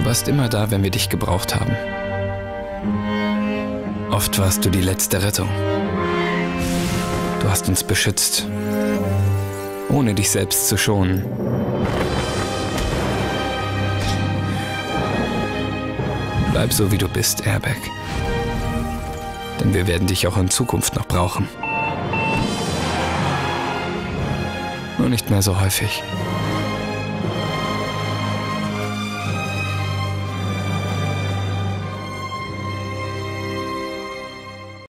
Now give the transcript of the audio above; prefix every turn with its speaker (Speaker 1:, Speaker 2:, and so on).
Speaker 1: warst immer da, wenn wir dich gebraucht haben. Oft warst du die letzte Rettung. Du hast uns beschützt, ohne dich selbst zu schonen. Bleib so, wie du bist, Airbag. Denn wir werden dich auch in Zukunft noch brauchen. Nur nicht mehr so häufig.